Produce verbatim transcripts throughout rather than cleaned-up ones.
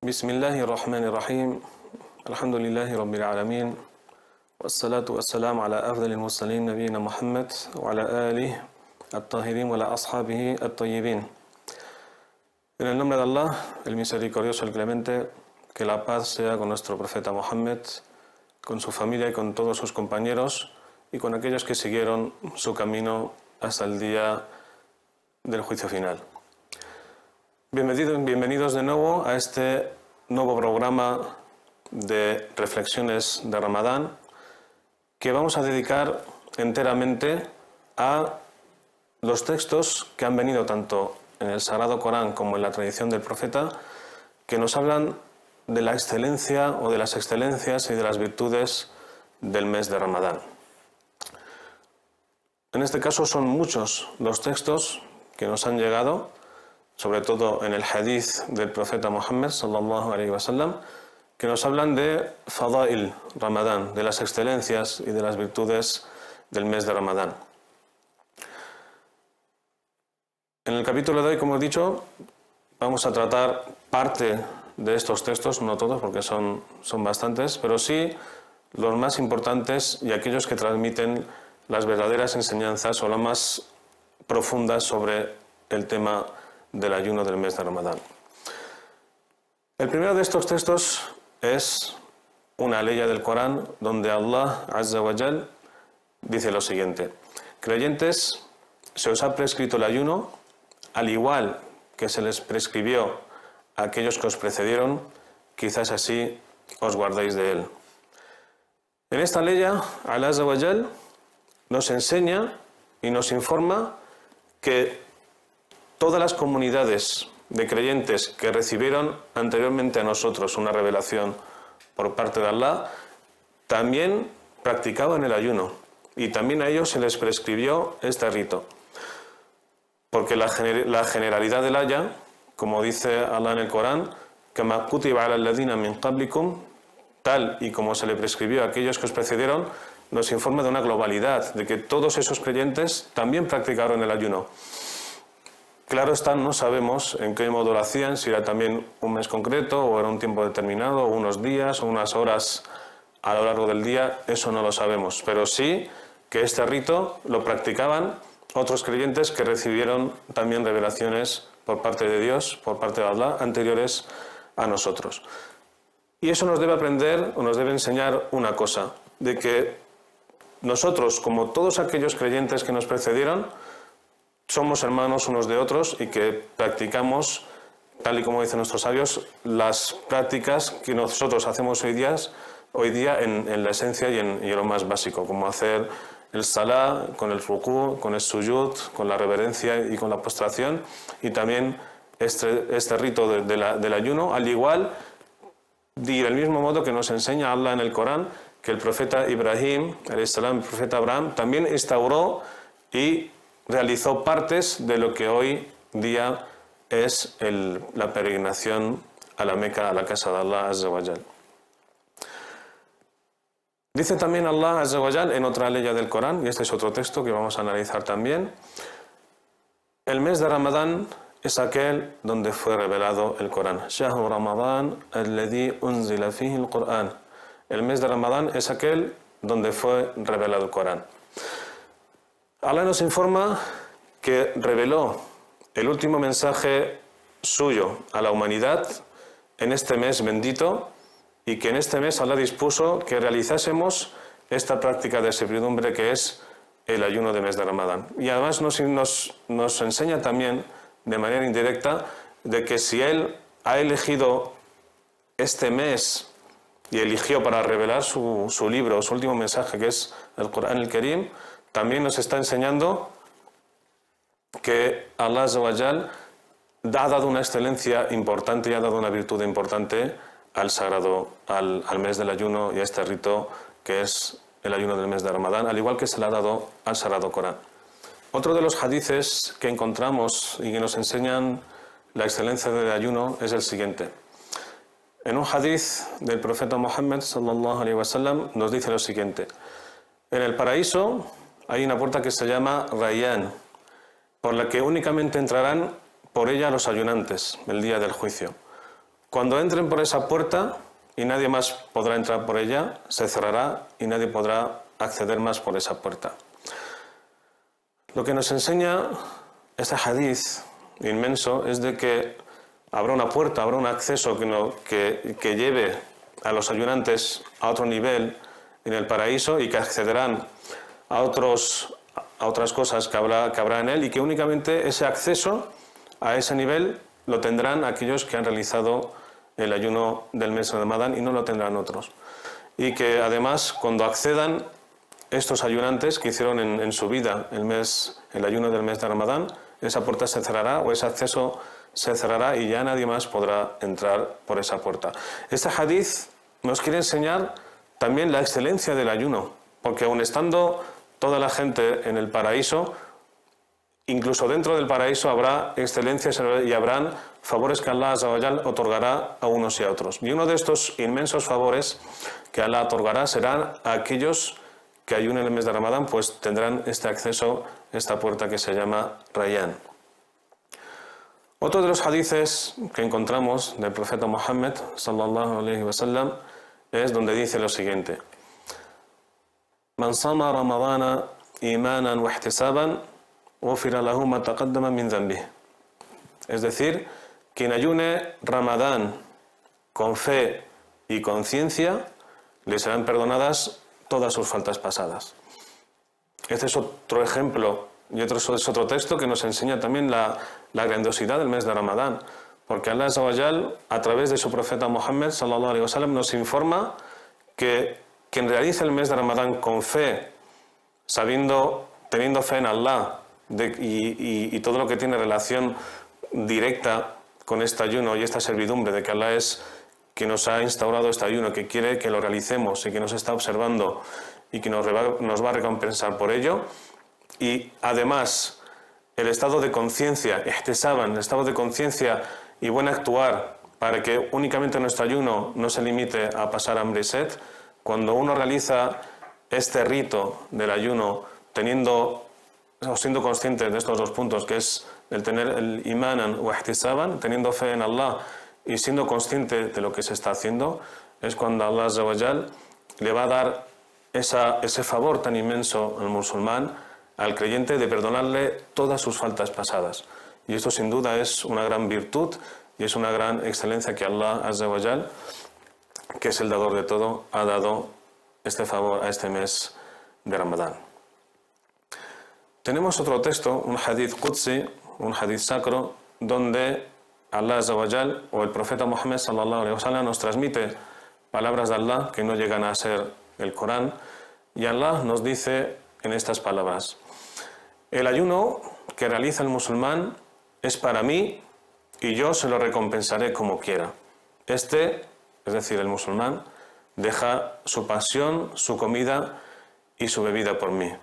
Bismillahirrahmanirrahim. Alhamdulillahi Rabbil Alamin. Wassalatu wassalamu ala afdalil mursalin nabiyina Muhammad wa ala alihi at-tahirin wa ala ashabihi at-tayyibin. En el nombre de Allah, el misericordioso, el clemente, que la paz sea con nuestro profeta Muhammad, con su familia y con todos sus compañeros y con aquellos que siguieron su camino hasta el día del juicio final. Bienvenidos, bienvenidos de nuevo a este nuevo programa de reflexiones de Ramadán que vamos a dedicar enteramente a los textos que han venido tanto en el Sagrado Corán como en la tradición del profeta, que nos hablan de la excelencia o de las excelencias y de las virtudes del mes de Ramadán. En este caso son muchos los textos que nos han llegado, sobre todo en el hadith del profeta Muhammad sallallahu alaihi wasallam, que nos hablan de Fadail Ramadán, de las excelencias y de las virtudes del mes de Ramadán. En el capítulo de hoy, como he dicho, vamos a tratar parte de estos textos, no todos porque son, son bastantes, pero sí los más importantes y aquellos que transmiten las verdaderas enseñanzas o las más profundas sobre el tema del ayuno del mes de Ramadán. El primero de estos textos es una ley del Corán donde Allah Azza wa Jal dice lo siguiente: creyentes, se os ha prescrito el ayuno al igual que se les prescribió a aquellos que os precedieron, quizás así os guardéis de él. En esta ley Allah Azza wa Jal nos enseña y nos informa que todas las comunidades de creyentes que recibieron anteriormente a nosotros una revelación por parte de Allah, también practicaban el ayuno y también a ellos se les prescribió este rito. Porque la, gener la generalidad del haya, como dice Allah en el Corán, كَمَا كُتِبَ عَلَى الَّذِينَ مِنْ قَبْلِكُمْ, tal y como se le prescribió a aquellos que os precedieron, nos informa de una globalidad, de que todos esos creyentes también practicaron el ayuno. Claro está, no sabemos en qué modo lo hacían, si era también un mes concreto, o era un tiempo determinado, o unos días, o unas horas a lo largo del día, eso no lo sabemos. Pero sí que este rito lo practicaban otros creyentes que recibieron también revelaciones por parte de Dios, por parte de Allah, anteriores a nosotros. Y eso nos debe aprender, o nos debe enseñar una cosa, de que nosotros, como todos aquellos creyentes que nos precedieron, somos hermanos unos de otros y que practicamos, tal y como dicen nuestros sabios, las prácticas que nosotros hacemos hoy día, hoy día en, en la esencia y en, y en lo más básico, como hacer el salá con el rukú, con el suyud, con la reverencia y con la postración, y también este, este rito de, de la, del ayuno, al igual y del mismo modo que nos enseña Allah en el Corán, que el profeta Ibrahim, el profeta Abraham, también instauró y realizó partes de lo que hoy día es el, la peregrinación a la Meca, a la casa de Allah Azza wa Jal. Dice también Allah Azza wa Jal en otra ley del Corán, y este es otro texto que vamos a analizar también: el mes de Ramadán es aquel donde fue revelado el Corán. Shahru Ramadán alladhi unzila fihi al-Qur'an. El mes de Ramadán es aquel donde fue revelado el Corán. Allah nos informa que reveló el último mensaje suyo a la humanidad en este mes bendito, y que en este mes Allah dispuso que realizásemos esta práctica de servidumbre que es el ayuno de mes de Ramadán. Y además nos, nos, nos enseña también de manera indirecta de que si Él ha elegido este mes y eligió para revelar su, su libro, su último mensaje, que es el Corán el Karim, también nos está enseñando que Allah Azza wa Jal ha dado una excelencia importante y ha dado una virtud importante al sagrado, al, al mes del ayuno y a este rito que es el ayuno del mes de Ramadán, al igual que se le ha dado al sagrado Corán. Otro de los hadices que encontramos y que nos enseñan la excelencia del ayuno es el siguiente. En un hadiz del profeta Muhammad sallallahu alaihi wasallam nos dice lo siguiente: en el paraíso hay una puerta que se llama Rayyan, por la que únicamente entrarán por ella los ayunantes el día del juicio. Cuando entren por esa puerta y nadie más podrá entrar por ella, se cerrará y nadie podrá acceder más por esa puerta. Lo que nos enseña este hadith inmenso es de que habrá una puerta, habrá un acceso que, no, que, que lleve a los ayunantes a otro nivel en el paraíso y que accederán a, otros, a otras cosas que habrá, que habrá en él, y que únicamente ese acceso a ese nivel lo tendrán aquellos que han realizado el ayuno del mes de Ramadán y no lo tendrán otros. Y que además cuando accedan estos ayunantes que hicieron en, en su vida el, mes, el ayuno del mes de Ramadán, esa puerta se cerrará o ese acceso se cerrará y ya nadie más podrá entrar por esa puerta. Este hadith nos quiere enseñar también la excelencia del ayuno, porque aun estando toda la gente en el paraíso, incluso dentro del paraíso habrá excelencias y habrán favores que Allah Azza wa Jal otorgará a unos y a otros. Y uno de estos inmensos favores que Allah otorgará serán a aquellos que ayunen el mes de Ramadán, pues tendrán este acceso, esta puerta que se llama Rayyan. Otro de los hadices que encontramos del profeta Muhammad sallallahu alaihi wasallam es donde dice lo siguiente: Man sama Ramadana imanan wa ihtisaban ghufira lahu ma taqaddama min dhanbih. Es decir, quien ayune Ramadán con fe y conciencia, le serán perdonadas todas sus faltas pasadas. Este es otro ejemplo y otro es otro texto que nos enseña también la, la grandiosidad del mes de Ramadán, porque Allah Azza wa Jal, a través de su profeta Muhammad sallallahu alaihi wasallam, nos informa que quien realiza el mes de Ramadán con fe, sabiendo, teniendo fe en Allah de, y, y, y todo lo que tiene relación directa con este ayuno y esta servidumbre de que Allah es que nos ha instaurado este ayuno, que quiere que lo realicemos y que nos está observando y que nos va, nos va a recompensar por ello. Y además el estado de conciencia, ihtisaban, el estado de conciencia y buen actuar para que únicamente nuestro ayuno no se limite a pasar hambre y sed. Cuando uno realiza este rito del ayuno teniendo o siendo consciente de estos dos puntos, que es el tener el imanan o ihtisaban, teniendo fe en Allah y siendo consciente de lo que se está haciendo, es cuando Allah Azza wa Jal le va a dar esa, ese favor tan inmenso al musulmán, al creyente, de perdonarle todas sus faltas pasadas. Y esto sin duda es una gran virtud y es una gran excelencia que Allah Azza wa Jal, que es el dador de todo, ha dado este favor a este mes de Ramadán. Tenemos otro texto, un hadith qudsi, un hadith sacro, donde Allah Azza wa Jal o el profeta Muhammad sallallahu alaihi wasallam nos transmite palabras de Allah que no llegan a ser el Corán, y Allah nos dice en estas palabras: el ayuno que realiza el musulmán es para mí y yo se lo recompensaré como quiera. Este, es decir, el musulmán, deja su pasión, su comida y su bebida por mí.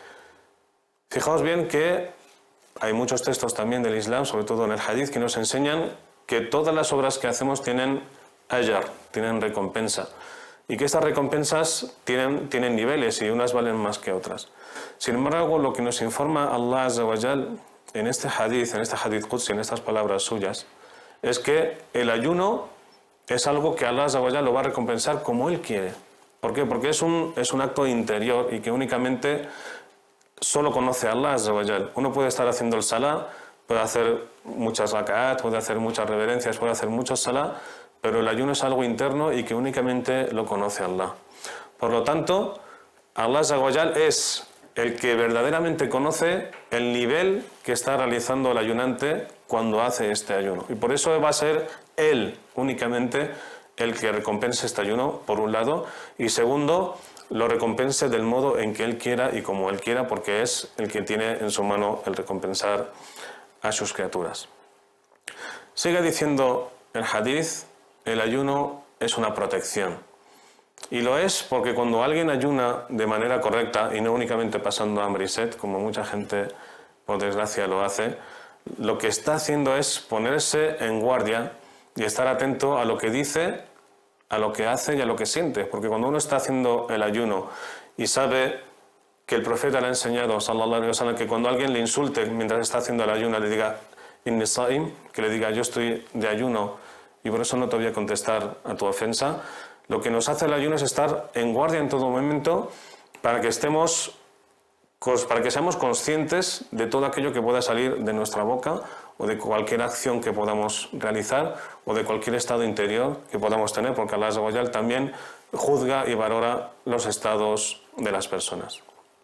Fijaos bien que hay muchos textos también del Islam, sobre todo en el hadith, que nos enseñan que todas las obras que hacemos tienen ajar, tienen recompensa, y que estas recompensas tienen, tienen niveles y unas valen más que otras. Sin embargo, lo que nos informa Allah Azza wa Jal en este hadith, en este hadith qudsi, en estas palabras suyas, es que el ayuno es algo que Allah Azza wa Jal lo va a recompensar como Él quiere. ¿Por qué? Porque es un, es un acto interior y que únicamente solo conoce a Allah Azza wa Jal. Uno puede estar haciendo el salah, puede hacer muchas raka'at, puede hacer muchas reverencias, puede hacer muchos salah, pero el ayuno es algo interno y que únicamente lo conoce Allah. Por lo tanto, Allah Azza wa Jal es el que verdaderamente conoce el nivel que está realizando el ayunante cuando hace este ayuno. Y por eso va a ser Él únicamente el que recompense este ayuno, por un lado, y segundo, lo recompense del modo en que Él quiera y como Él quiera, porque es el que tiene en su mano el recompensar a sus criaturas. Sigue diciendo el hadith: el ayuno es una protección. Y lo es porque cuando alguien ayuna de manera correcta y no únicamente pasando hambre y sed, como mucha gente por desgracia lo hace, lo que está haciendo es ponerse en guardia y estar atento a lo que dice, a lo que hace y a lo que siente. Porque cuando uno está haciendo el ayuno y sabe que el profeta le ha enseñado, sallallahu alaihi wasallam, que cuando alguien le insulte mientras está haciendo el ayuno, le diga inni sa'im, que le diga yo estoy de ayuno y por eso no te voy a contestar a tu ofensa. Lo que nos hace el ayuno es estar en guardia en todo momento para que estemos, para que seamos conscientes de todo aquello que pueda salir de nuestra boca o de cualquier acción que podamos realizar o de cualquier estado interior que podamos tener, porque Allah Azza wa Jal también juzga y valora los estados de las personas.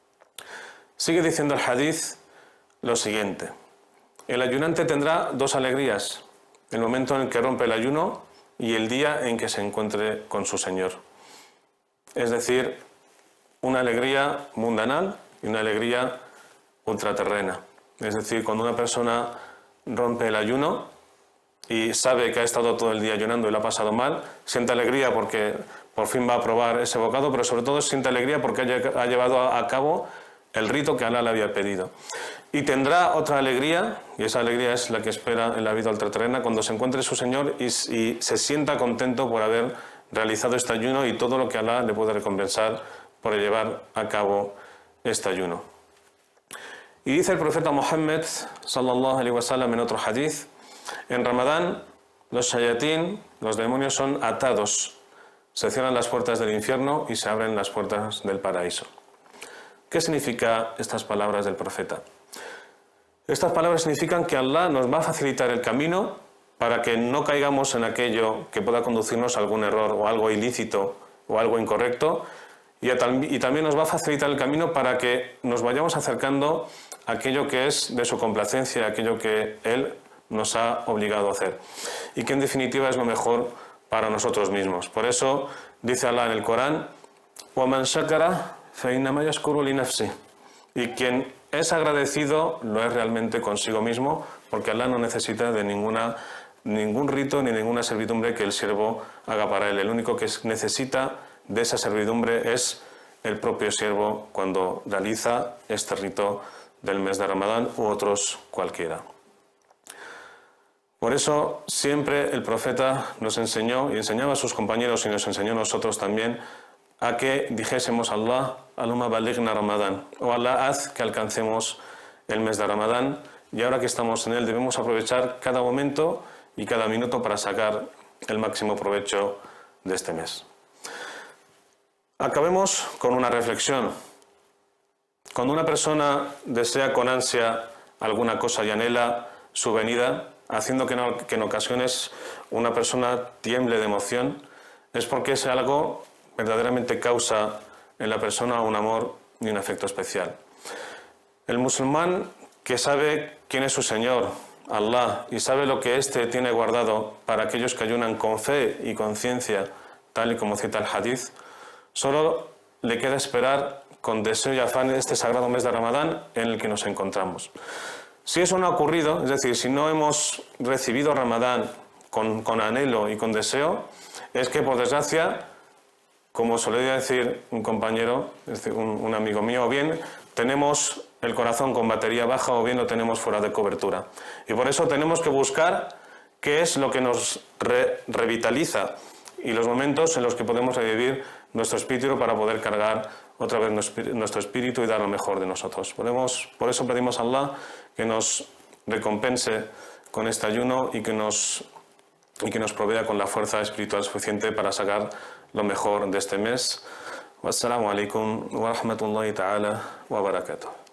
Sigue diciendo el hadith lo siguiente: el ayunante tendrá dos alegrías, el momento en el que rompe el ayuno y el día en que se encuentre con su Señor. Es decir, una alegría mundanal y una alegría ultraterrena. Es decir, cuando una persona rompe el ayuno y sabe que ha estado todo el día ayunando y lo ha pasado mal, siente alegría porque por fin va a probar ese bocado, pero sobre todo siente alegría porque ha llevado a cabo el rito que Allah le había pedido. Y tendrá otra alegría, y esa alegría es la que espera en la vida ultraterrena, cuando se encuentre su Señor y, y se sienta contento por haber realizado este ayuno y todo lo que Allah le puede recompensar por llevar a cabo este ayuno. Y dice el profeta Muhammad sallallahu alaihi wasallam en otro hadith: en Ramadán los shayatín, los demonios, son atados, se cierran las puertas del infierno y se abren las puertas del paraíso. ¿Qué significa estas palabras del profeta? Estas palabras significan que Allah nos va a facilitar el camino para que no caigamos en aquello que pueda conducirnos a algún error o algo ilícito o algo incorrecto, y, y también nos va a facilitar el camino para que nos vayamos acercando a aquello que es de su complacencia, aquello que Él nos ha obligado a hacer y que en definitiva es lo mejor para nosotros mismos. Por eso dice Allah en el Corán: وَمَنْ شَكَرَ فَإِنَّمَا يَشْكُرُ لِنَفْسِهِ. Y quien es agradecido lo es realmente consigo mismo, porque Allah no necesita de ninguna, ningún rito ni ninguna servidumbre que el siervo haga para él. El único que necesita de esa servidumbre es el propio siervo cuando realiza este rito del mes de Ramadán u otros cualquiera. Por eso siempre el profeta nos enseñó y enseñaba a sus compañeros y nos enseñó a nosotros también a que dijésemos: Allah, Allahumma balighna Ramadán, o Allah, haz que alcancemos el mes de Ramadán, y ahora que estamos en él debemos aprovechar cada momento y cada minuto para sacar el máximo provecho de este mes. Acabemos con una reflexión. Cuando una persona desea con ansia alguna cosa y anhela su venida, haciendo que, no, que en ocasiones una persona tiemble de emoción, es porque ese algo verdaderamente causa en la persona un amor y un afecto especial. El musulmán que sabe quién es su Señor, Allah, y sabe lo que éste tiene guardado para aquellos que ayunan con fe y conciencia, tal y como cita el hadith, solo le queda esperar con deseo y afán este sagrado mes de Ramadán en el que nos encontramos. Si eso no ha ocurrido, es decir, si no hemos recibido Ramadán con, con anhelo y con deseo, es que por desgracia, como solía decir un compañero, es decir, un, un amigo mío, o bien tenemos el corazón con batería baja o bien lo tenemos fuera de cobertura. Y por eso tenemos que buscar qué es lo que nos re, revitaliza y los momentos en los que podemos revivir nuestro espíritu para poder cargar otra vez nuestro espíritu y dar lo mejor de nosotros. Podemos, por eso pedimos a Allah que nos recompense con este ayuno y que nos, y que nos provea con la fuerza espiritual suficiente para sacar lo mejor de este mes. Wassalamu alaikum wa rahmatullahi ta'ala wa barakatuh.